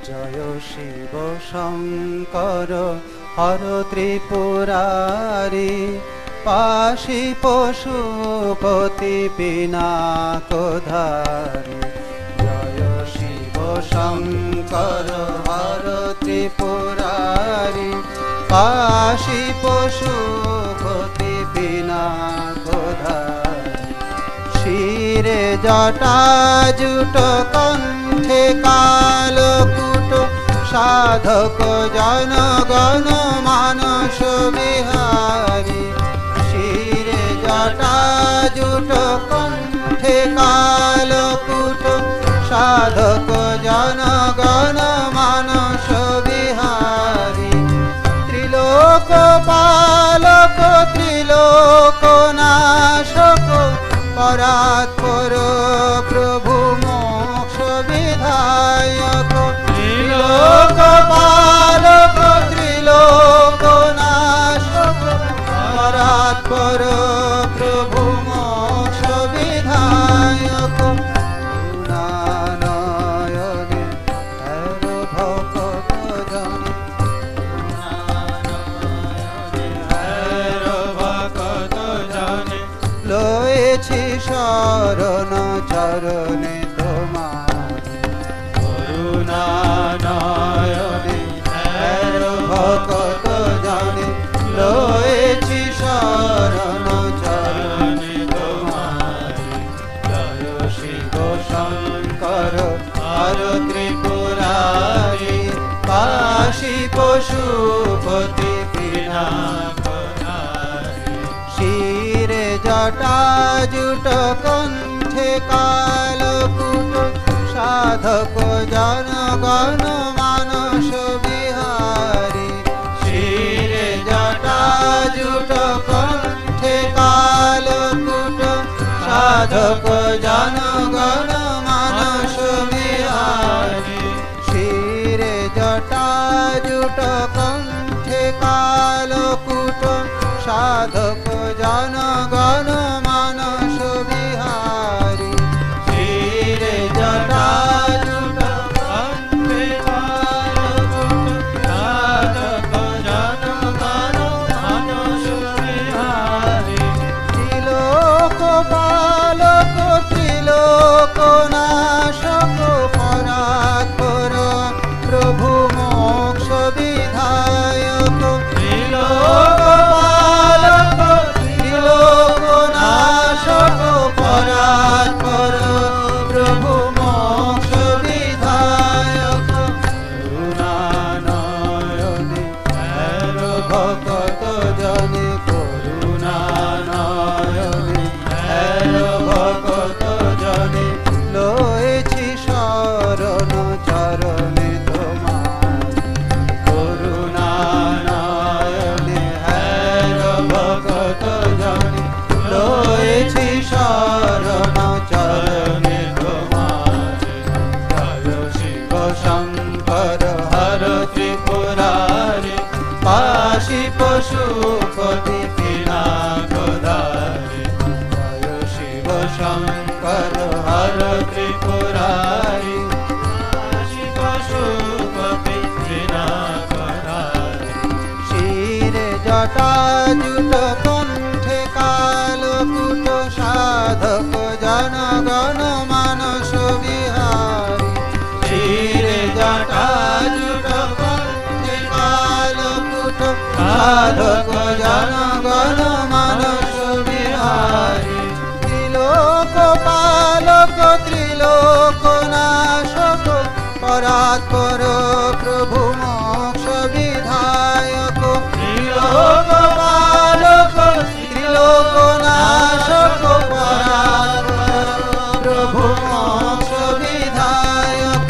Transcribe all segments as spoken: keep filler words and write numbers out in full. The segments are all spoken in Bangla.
জয় শিব শঙ্কর হর ত্রিপুরারি পাশি পশুপতি পিনাকধারী জয় শিব শঙ্কর হর ত্রিপুরারি পাশি পশুপতি পিনাকধারী শিরে জটা জুট কণ্ঠে কালকুট সাধক জনগণ মানস বিহারী শিরে জটা জুট কণ্ঠে কালকুট সাধক জনগণ মানস বিহারী ত্রিলোক পালক ত্রিলোক নাশক পরাৎপর প্রভু মোক্ষ বিধায়ক ত্রিলোক পালক ত্রিলোক নাশক পরাৎপর প্রভু মোক্ষ বিধায়ক গুণানয়নে হর ভকত জনে হর ভকত জনে লয়েছি শরণ চরণে তোমার করুণানয়নে হর ভকত জনে লয়েছি শরণ চরণে তোমার জয় শিব শঙ্কর হর ত্রিপুরারি পাশি পশুপতি পিনাকধারী শিরে জটা জুট কণ্ঠে কালকুট সাধক জনগণ মানস বিহারী শিরে জটা জুট কণ্ঠে কালকুট সাধক জনগণ মানস বিহারী শিরে জটা জুট কণ্ঠে কালকুট সাধক জনগণ মানস বিহারী শিরে জটা জুট কণ্ঠে কালকুট সাধক জনগণ মানস বিহারী ত্রিলোক পালক ত্রিলোক নাশক পরাৎপর প্রভু মোক্ষ বিধায়ক ত্রিলোক পালক ত্রিলোক নাশক পরাৎপর প্রভু মোক্ষ বিধায়ক করুণানয়নে হর ভকত জনে করুণানয়নে হর ভকত জনে লয়েছি শরণ চরণে তোমার করুণানয়নে হর ভকত জনে লয়েছি শরণ চরণে তোমার জয় শিব শঙ্কর হর ত্রিপুরারি পাশি পশুপতি পিনাকধারী জয় শিব শঙ্কর হর ত্রিপুরারি পাশি পশুপতি পিনাকধারী শিরে জটা জুট কণ্ঠে কালকুট সাধক জনগণ মানস বিহারী শিরে জটা জুট কণ্ঠে কালকুট সাধক জনগণ মানস বিহারী ত্রিলোক পালক ত্রিলোক নাশক পরাৎপর প্রভু মোক্ষ বিধায়ক ত্রিলোক পালক ত্রিলোক নাশক পরাৎপর প্রভু মোক্ষ বিধায়ক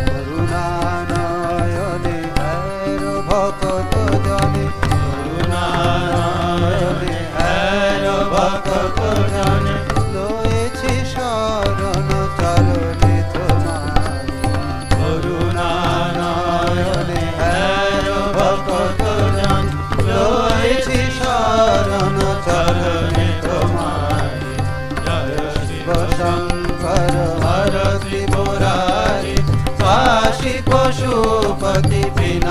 করুণানয়নে হর ভকত জনে করুণানয়নে হর ভকত জনে লয়েছি শরণ চরণে তোমার করুণা पशुपति बिन